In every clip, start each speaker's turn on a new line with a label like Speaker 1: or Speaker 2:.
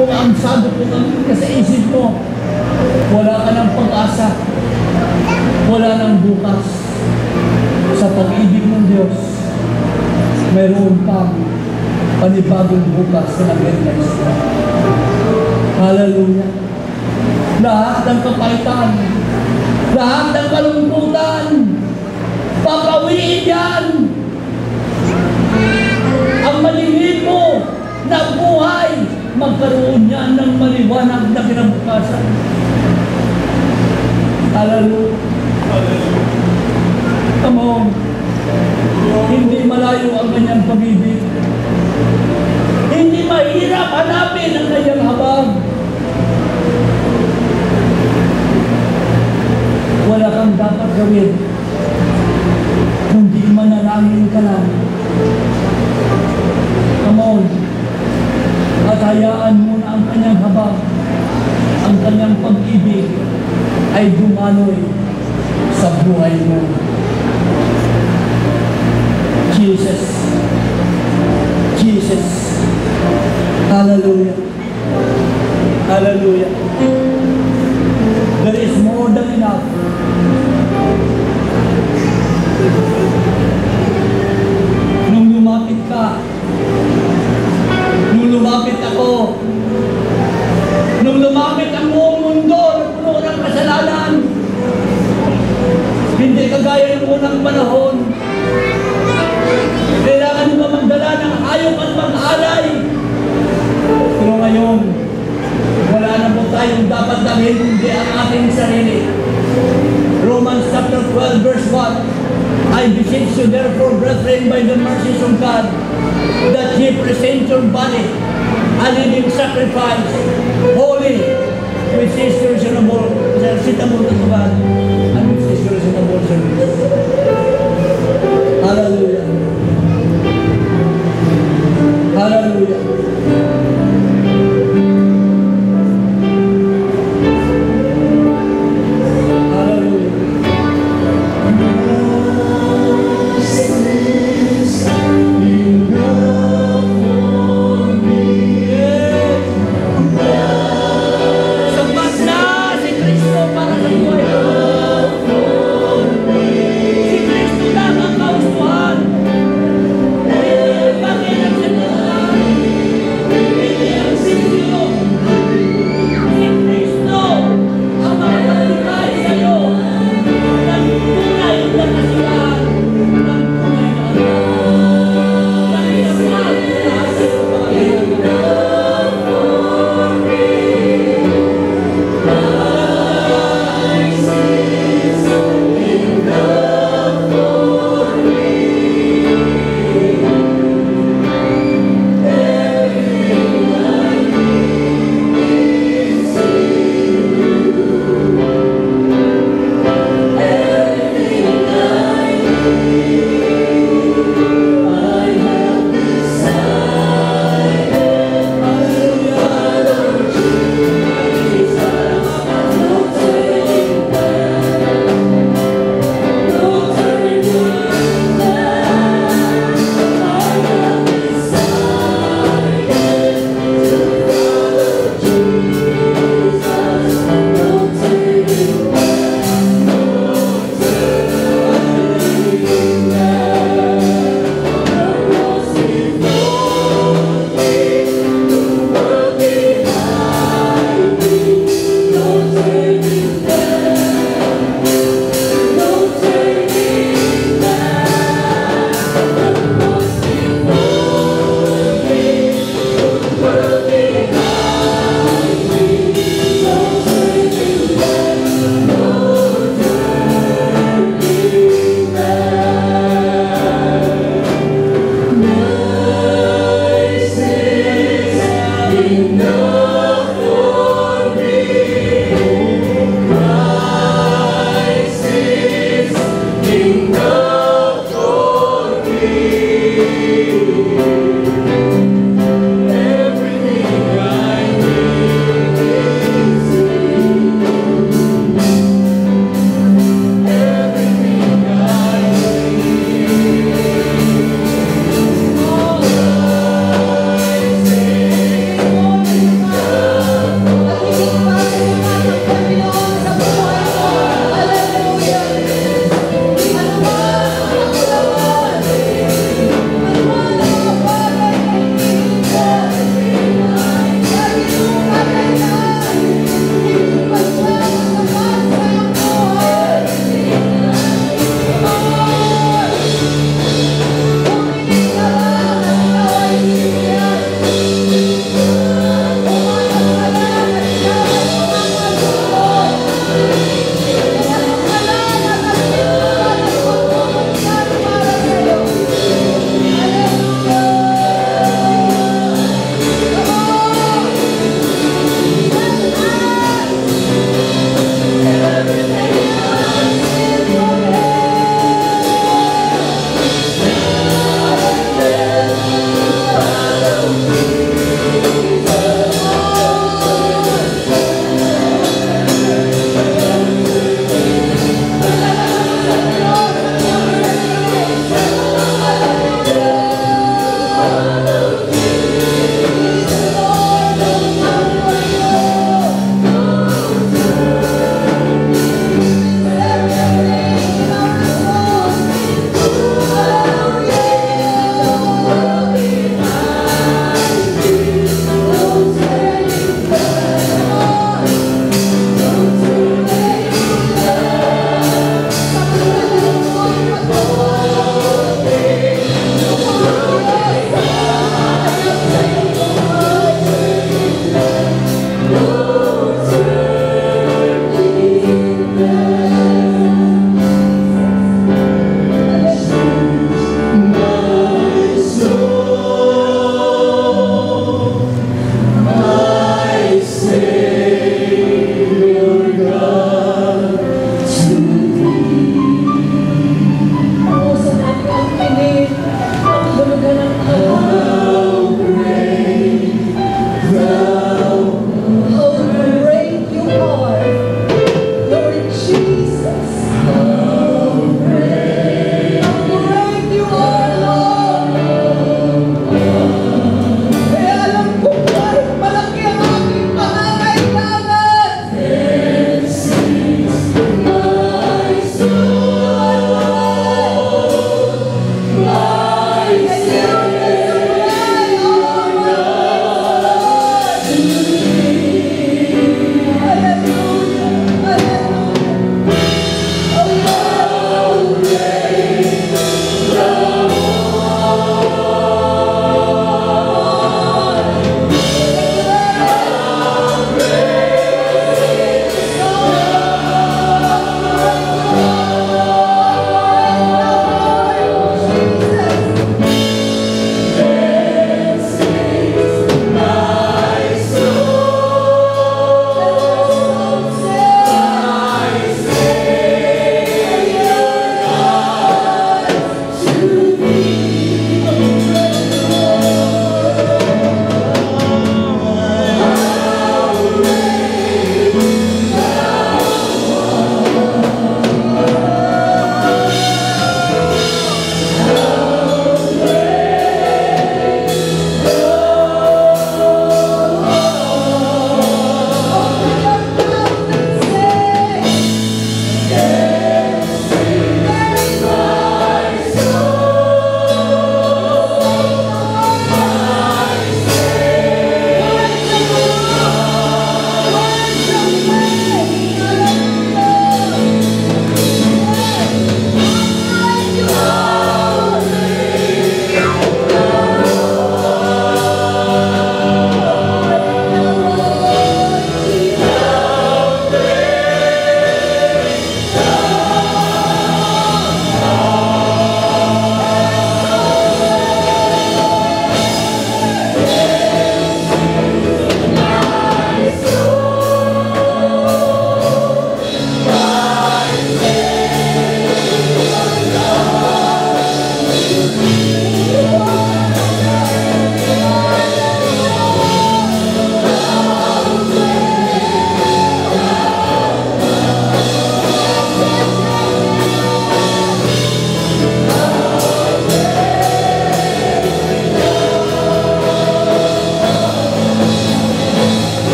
Speaker 1: Kung ang sabi ko ka sa isip mo, wala ka ng pag-asa, wala ng bukas. Sa pag-ibig ng Diyos, mayroon pang panibagong bukas na nag-realize ka. Hallelujah. Lahat ng kapahitan, lahat ng kalungkutan, papawiin yan. Ang malilip mo na buhay, magkaroon yan ng maliwanag na kinabukasan. Hallelujah. Come on. Hindi malayo ang kanyang pag-ibig. Hindi mahirap hanapin ang kanyang habag. Wala kang dapat gawin kundi manalangin ka lang. Come on. At hayaan mo na ang kanyang habag, ang kanyang pag-ibig ay dumanoy sa buhay mo. Jesus. Jesus. Hallelujah. Hallelujah. There is more than enough. Nung lumapit ka, nung lumapit ako, nung lumapit ang buong mundo na puno ng kasalanan, hindi kagaya ng unang panahon. Kailangan mo magdala ng hayop at mag-alay. Pero ngayon, wala na po tayong dapat dalhin kundi ang ating sarili. Romans chapter 12 verse 1, I beseech you therefore, brethren, by the mercies of God, that ye present your body a living sacrifice, holy, which is reasonable to God, and which is reasonable service. Hallelujah. Hallelujah.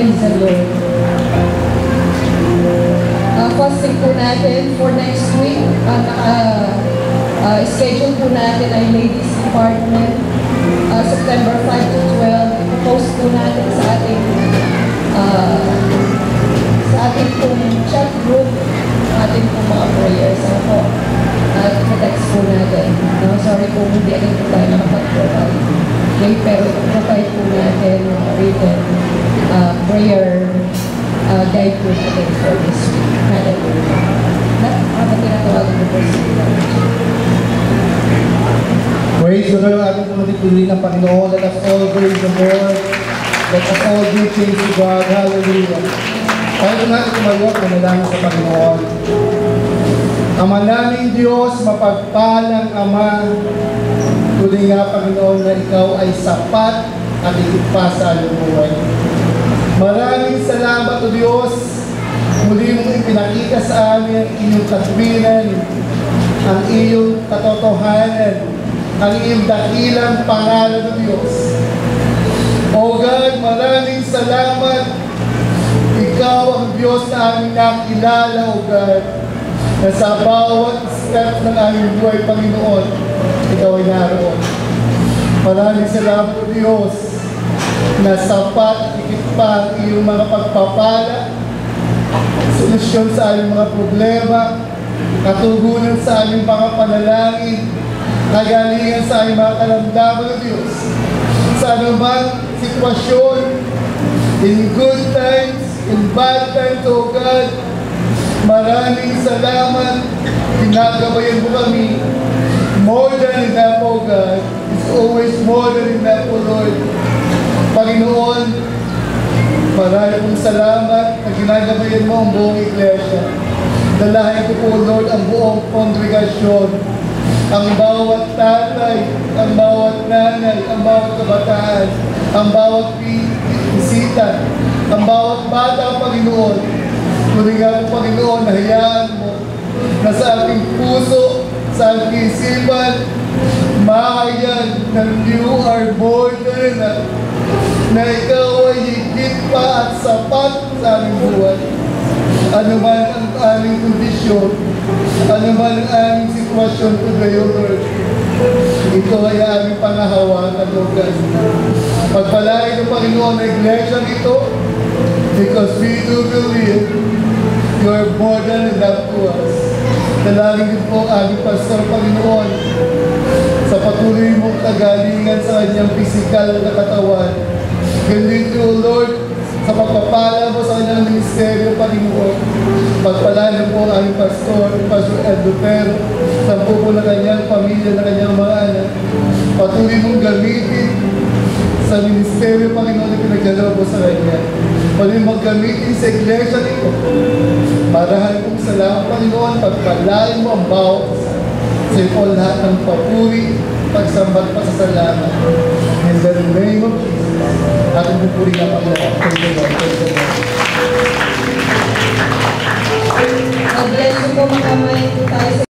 Speaker 2: Praise the Lord. Fasting po natin for next week. Schedule po natin ay ladies department. September 5 to 12. Post po natin sa ating pong chat group, ating pong mga prayers. Ano po? Text po natin. No, sorry po, hindi agad po tayo nakapag-provide. Okay, pero provide po natin written prayer guide po natin for this week. Hallelujah. Habang tinatawagan po po sila.
Speaker 3: Praise the Lord, ating pumatuloy ng Panginoon. Let us all praise the Lord. Let us all give thanks to God. Hallelujah. Tayo natin tumayo, manalangin sa Panginoon. Ama naming Diyos, mapagpalang Ama, tuloy nga Panginoon na Ikaw ay sapat at higit pa sa aming buhay. Maraming salamat o Diyos, muli mong ipinakita sa amin ang inyong katwiran, ang iyong katotohanan, ang iyong dakilang pangalan ng Diyos. O God, maraming salamat. Ikaw ang Diyos na aming nakilala, O God, na sa bawat step ng aming buhay, Panginoon, Ikaw ay naroon. Maraming salamat, O Diyos, na sapat, higit pa ang iyong mga pagpapala, solusyon sa aming mga problema, katugunan sa aming mga panalangin, kagalingan sa aming mga kalamdaman ng Diyos. Sa anumang sitwasyon, in good times, in bad times, O God, maraming salamat. Ginagabayan mo kami. More than enough, O God. It's always more than enough, O Lord. Panginoon, maraming salamat na ginagabayan mo ang buong iglesia. Dalahin ko po, Lord, ang buong kongregasyon, ang bawat tatay, ang bawat nanay, ang bawat kabataan, ang bawat bisita, ang bawat bata, Panginoon. Muli nga po, Panginoon, nahayaan mo na sa ating puso, sa ating isipan, makayan na you are more than enough, na ikaw ay higit pa at sapat sa aming buhay. Ano man ang aming kondisyon, ano man ang aming sitwasyon today, O Lord, ito ay aming pangahawakan, O God. Pagpalain ng Panginoon na iglesia ito, because we do believe you are more than enough to us. Dalangin din po aming pastor, Panginoon, sa patuloy mong kagalingan sa kanyang pisikal na katawan. Ganito, O Lord, sa pagpapala mo sa kanyang ministeryo, Panginoon. Pagpalain po ang aming pastor, Pastor Ed Lupero, sa po na kanyang pamilya, na kanyang mga anak. Patuloy mong gamitin sa ministeryo, Panginoon, na pinagdalaw mo sa kanya. Patuloy mong gamitin sa iglesia nito. Marahan kong salamat, Panginoon, pagpalain mo ang bawat sa iyo lahat ng papuri, pagsambat pa sa salamat. In the name of Jesus, ating pupuri na Panginoon. Thank you, Lord. Thank you, Lord.
Speaker 2: God bless you po, mga kamay po tayo sa